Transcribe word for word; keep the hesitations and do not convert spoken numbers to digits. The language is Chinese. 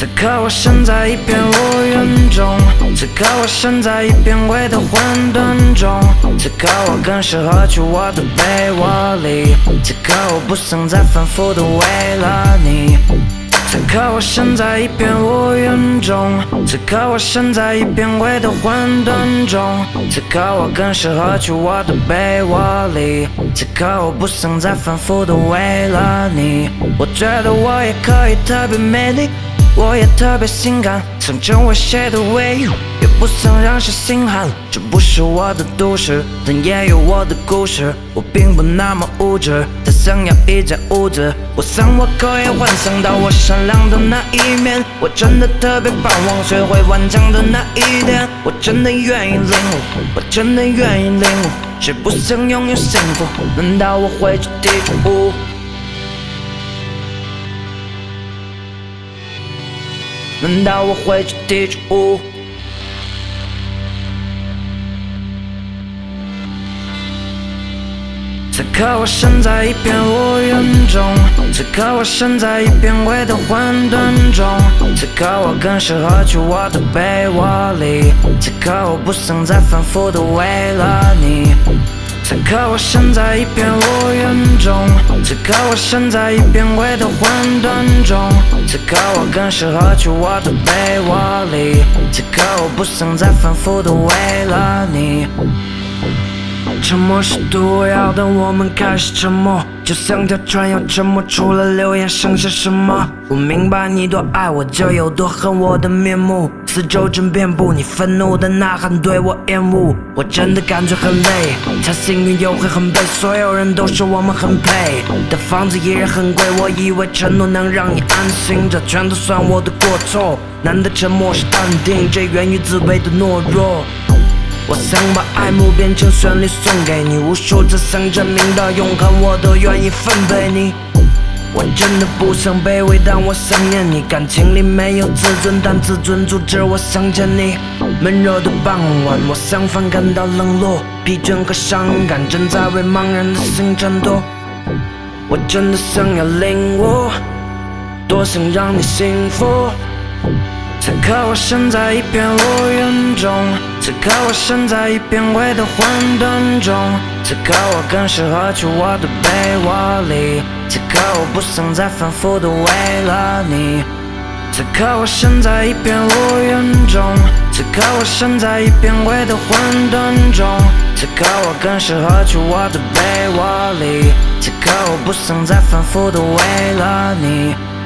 此刻我身在一片乌云中，此刻我身在一片灰的混沌中，此刻我更适合去我的被窝里，此刻我不想再反复的为了你。此刻我身在一片乌云中，此刻我身在一片灰的混沌中，此刻我更适合去我的被窝里，此刻我不想再反复的为了你。我觉得我也可以特别美丽，我也特别性感，想成为谁的唯一，也不想让谁心寒。这不是我的都市，但也有我的故事。我并不那么物质，但想要一间屋子。我想我可以幻想到我善良的那一面，我真的特别盼望学会顽强的那一点。我真的愿意领悟，我真的愿意领悟，谁不想拥有幸福？难道我会去地狱？难道我会去地狱？此刻我身在一片乌云中，此刻我身在一片灰的混沌中，此刻我更适合去我的被窝里，此刻我不想再反复的为了你。此刻我身在一片乌云中，此刻我身在一片灰的混沌中，此刻我更适合去我的被窝里，此刻我不想再反复的为了你。沉默是毒药，当我们开始沉默，就像条船要沉没，除了流言剩下什么？我明白你多爱我，就有多恨我的面目。四周真遍布你愤怒的呐喊，对我厌恶。我真的感觉很累，才幸运又会很悲。所有人都说我们很配，但房子依然很贵。我以为承诺能让你安心，这全都算我的过错。难得沉默是淡定，这源于自卑的懦弱。我想把爱慕变成旋律送给你，无数次想证明到永恒，我都愿意分配你。我真的不想卑微，但我想念你。感情里没有自尊，但自尊阻止我想见你。闷热的傍晚，我相反感到冷落，疲倦和伤感正在为茫然的心战斗。我真的想要领悟，多想让你幸福。此刻我身在一片乌云中，此刻我身在一片灰的混沌中，此刻我更适合去我的被窝里，此刻我不想再反复的为了你。此刻我身在一片乌云中，此刻我身在一片灰的混沌中，此刻我更适合去我的被窝里，此刻我不想再反复的为了你。